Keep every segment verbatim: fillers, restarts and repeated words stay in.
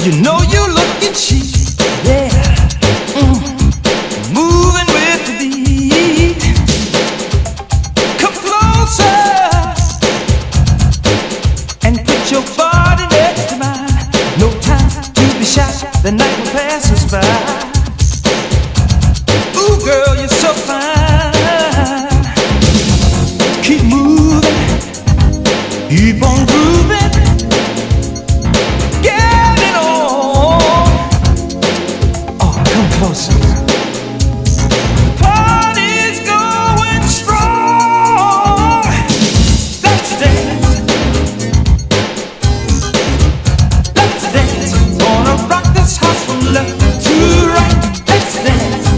You know you're looking cheap, yeah. Mm. Moving with the beat. Come closer and put your body next to mine. No time to be shy, the night will pass us by. Ooh, girl, you're so fine. Keep moving, keep on grooving. Get it on. Oh, come closer. The party's going strong. Let's dance. Let's dance. Gonna rock this house from left to right. Let's dance.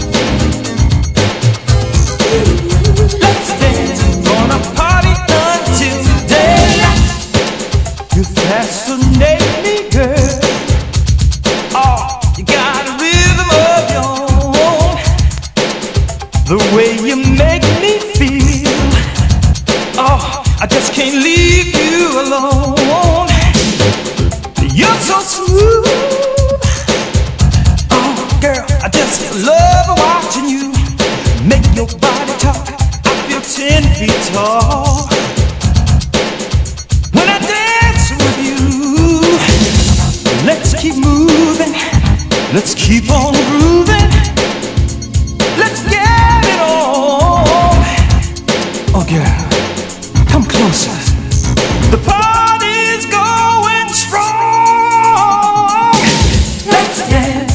Let's dance. Gonna party until daylight. You fascinate me, girl. Oh, you got a rhythm of your own. The way you make me feel. Oh, I just can't leave you alone. You're so smooth. Oh, girl, I just love watching you make your body talk. I feel ten feet tall when I dance with you. Let's keep moving. Let's keep on grooving. Let's get it on. Oh, girl, come closer. The party's going strong. Let's dance.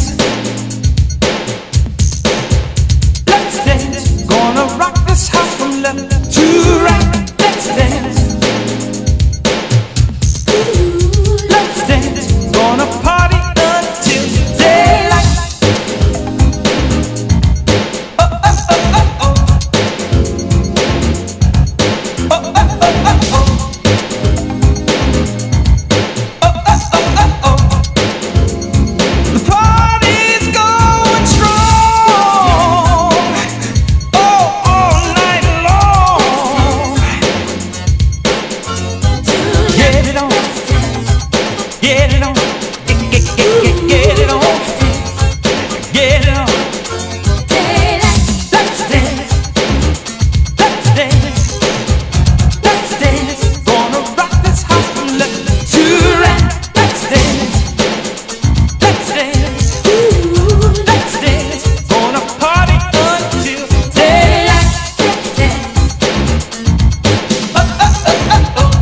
Let's dance. Gonna rock this house from left to right. Let's dance. Let's dance. Gonna party until daylight. Oh, oh, oh, oh, oh. Oh, oh, oh, oh, oh. Oh, oh, oh, oh, oh. The party's going strong. Oh, all night long. Get it on. Get it on. Get, get, get, get, get it on. Get it on. Let's dance. Let's dance. Let's dance. Gonna rock this house from left to right. Let's dance. Let's dance. Let's dance. Gonna party until daylight. Let's dance. Oh, oh, oh, oh, oh.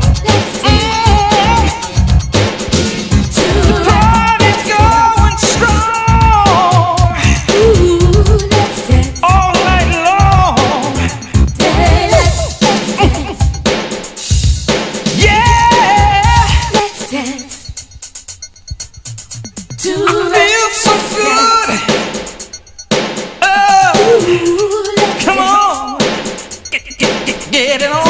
The party's going strong. All night long. Yeah. I feel so good. Oh, come on. Get, get, get, get it on.